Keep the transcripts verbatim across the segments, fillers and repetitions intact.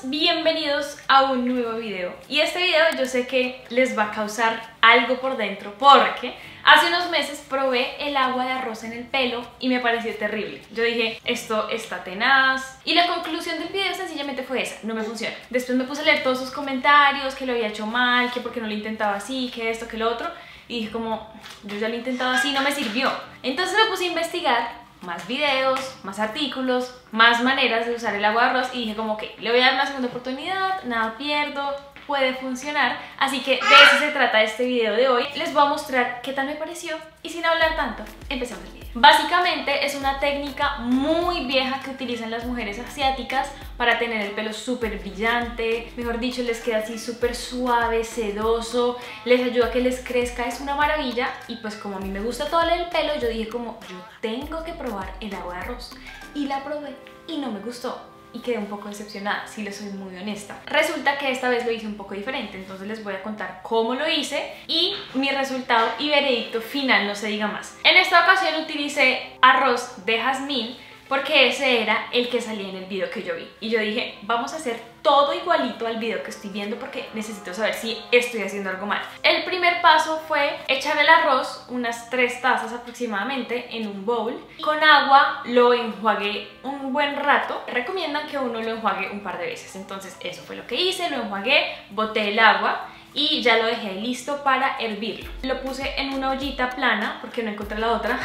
bienvenidos a un nuevo video. Y este video yo sé que les va a causar algo por dentro porque hace unos meses probé el agua de arroz en el pelo y me pareció terrible. Yo dije, esto está tenaz. Y la conclusión del video sencillamente fue esa, no me funciona. Después me puse a leer todos sus comentarios, que lo había hecho mal, que porque no lo intentaba así, que esto, que lo otro. Y dije como, yo ya lo he intentado así, no me sirvió. Entonces me puse a investigar más videos, más artículos, más maneras de usar el agua de arroz y dije como que le voy a dar una segunda oportunidad, nada pierdo, puede funcionar. Así que de eso se trata este video de hoy. Les voy a mostrar qué tal me pareció y sin hablar tanto, empecemos el video. Básicamente es una técnica muy vieja que utilizan las mujeres asiáticas para tener el pelo súper brillante, mejor dicho, les queda así súper suave, sedoso, les ayuda a que les crezca, es una maravilla. Y pues como a mí me gusta todo el pelo, yo dije como, yo tengo que probar el agua de arroz. Y la probé y no me gustó. Y quedé un poco decepcionada, si les soy muy honesta. Resulta que esta vez lo hice un poco diferente, entonces les voy a contar cómo lo hice y mi resultado y veredicto final, no se diga más. En esta ocasión utilicé arroz de jazmín porque ese era el que salía en el video que yo vi. Y yo dije, vamos a hacer todo igualito al video que estoy viendo porque necesito saber si estoy haciendo algo mal. El primer paso fue echar el arroz, unas tres tazas aproximadamente, en un bowl. Con agua lo enjuagué un buen rato. Recomiendan que uno lo enjuague un par de veces. Entonces eso fue lo que hice, lo enjuagué, boté el agua y ya lo dejé listo para hervirlo. Lo puse en una ollita plana porque no encontré la otra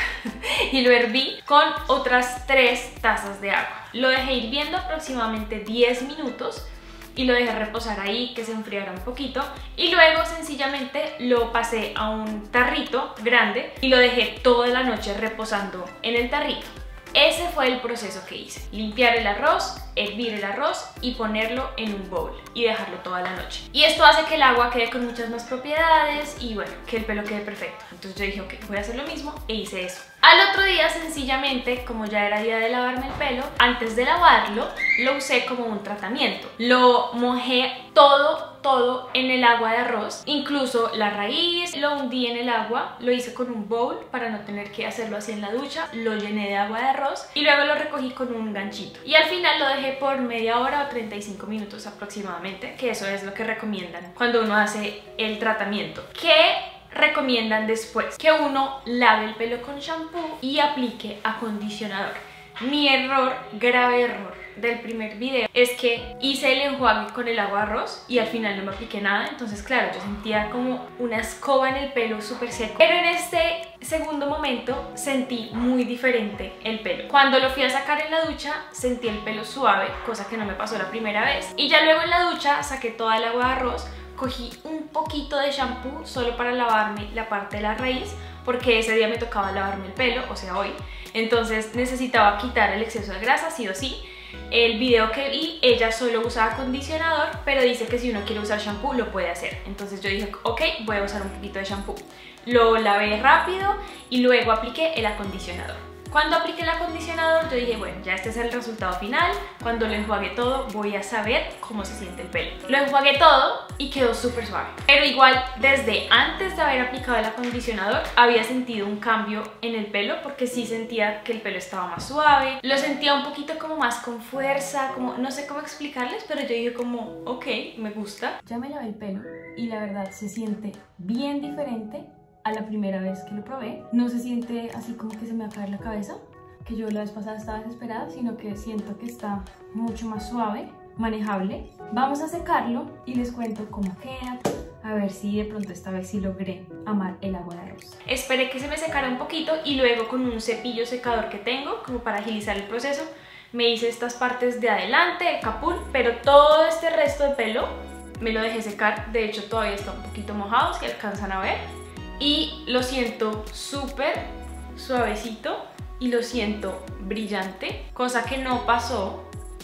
y lo herví con otras tres tazas de agua. Lo dejé hirviendo aproximadamente diez minutos y lo dejé reposar ahí, que se enfriara un poquito, y luego sencillamente lo pasé a un tarrito grande y lo dejé toda la noche reposando en el tarrito. Ese fue el proceso que hice: limpiar el arroz, hervir el arroz y ponerlo en un bowl y dejarlo toda la noche. Y esto hace que el agua quede con muchas más propiedades y bueno, que el pelo quede perfecto. Entonces yo dije, ok, voy a hacer lo mismo e hice eso. Al otro día, sencillamente, como ya era día de lavarme el pelo, antes de lavarlo, lo usé como un tratamiento. Lo mojé todo, todo en el agua de arroz, incluso la raíz, lo hundí en el agua, lo hice con un bowl para no tener que hacerlo así en la ducha, lo llené de agua de arroz y luego lo recogí con un ganchito. Y al final lo dejé por media hora o treinta y cinco minutos aproximadamente, que eso es lo que recomiendan cuando uno hace el tratamiento. ¿Qué recomiendan después? Que uno lave el pelo con shampoo y aplique acondicionador. Mi error, grave error del primer video, es que hice el enjuague con el agua de arroz y al final no me apliqué nada. Entonces claro, yo sentía como una escoba en el pelo súper seco. Pero en este segundo momento sentí muy diferente el pelo. Cuando lo fui a sacar en la ducha sentí el pelo suave, cosa que no me pasó la primera vez. Y ya luego en la ducha saqué toda el agua de arroz, cogí un poquito de shampoo solo para lavarme la parte de la raíz porque ese día me tocaba lavarme el pelo, o sea hoy. Entonces necesitaba quitar el exceso de grasa sí o sí. El video que vi, ella solo usaba acondicionador, pero dice que si uno quiere usar shampoo lo puede hacer. Entonces yo dije, ok, voy a usar un poquito de shampoo. Lo lavé rápido y luego apliqué el acondicionador. Cuando apliqué el acondicionador yo dije, bueno, ya este es el resultado final. Cuando lo enjuague todo voy a saber cómo se siente el pelo. Lo enjuagué todo y quedó súper suave. Pero igual desde antes de haber aplicado el acondicionador había sentido un cambio en el pelo porque sí sentía que el pelo estaba más suave. Lo sentía un poquito como más con fuerza, como no sé cómo explicarles, pero yo dije como, ok, me gusta. Ya me lavé el pelo y la verdad se siente bien diferente a la primera vez que lo probé. No se siente así como que se me va a caer la cabeza, que yo la vez pasada estaba desesperada, sino que siento que está mucho más suave, manejable. Vamos a secarlo y les cuento cómo queda, a ver si de pronto esta vez sí logré amar el agua de arroz. Esperé que se me secara un poquito y luego con un cepillo secador que tengo, como para agilizar el proceso, me hice estas partes de adelante, el capul, pero todo este resto de pelo me lo dejé secar. De hecho todavía está un poquito mojado, si alcanzan a ver. Y lo siento súper suavecito y lo siento brillante, cosa que no pasó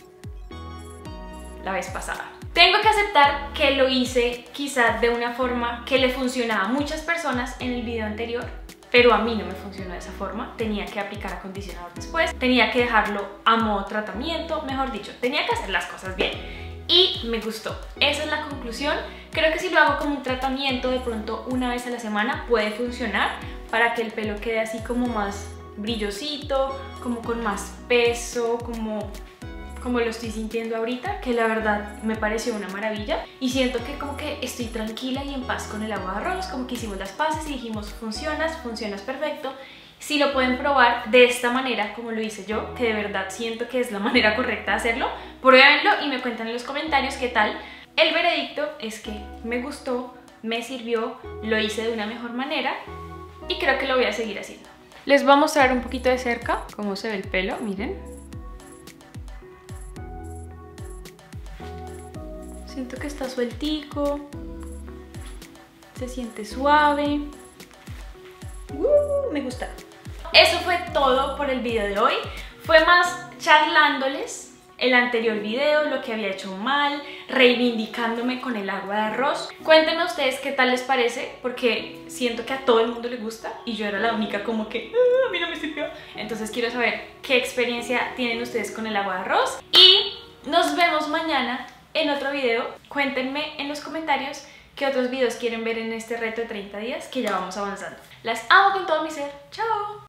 la vez pasada. Tengo que aceptar que lo hice quizás de una forma que le funcionaba a muchas personas en el video anterior, pero a mí no me funcionó de esa forma. Tenía que aplicar acondicionador después, tenía que dejarlo a modo tratamiento, mejor dicho, tenía que hacer las cosas bien. Y me gustó, esa es la conclusión. Creo que si lo hago como un tratamiento de pronto una vez a la semana puede funcionar para que el pelo quede así como más brillosito, como con más peso, como como lo estoy sintiendo ahorita, que la verdad me pareció una maravilla y siento que como que estoy tranquila y en paz con el agua de arroz, como que hicimos las paces y dijimos funcionas, funcionas perfecto. Si lo pueden probar de esta manera como lo hice yo, que de verdad siento que es la manera correcta de hacerlo, pruébenlo y me cuentan en los comentarios qué tal. El veredicto es que me gustó, me sirvió, lo hice de una mejor manera y creo que lo voy a seguir haciendo. Les voy a mostrar un poquito de cerca cómo se ve el pelo, miren. Siento que está sueltico, se siente suave. Uh, me gusta. Eso fue todo por el video de hoy. Fue más charlándoles el anterior video, lo que había hecho mal, reivindicándome con el agua de arroz. Cuéntenme ustedes qué tal les parece, porque siento que a todo el mundo le gusta y yo era la única como que ah, a mí no me sirvió. Entonces quiero saber qué experiencia tienen ustedes con el agua de arroz. Y nos vemos mañana en otro video. Cuéntenme en los comentarios qué otros videos quieren ver en este reto de treinta días, que ya vamos avanzando. Las amo con todo mi ser. ¡Chao!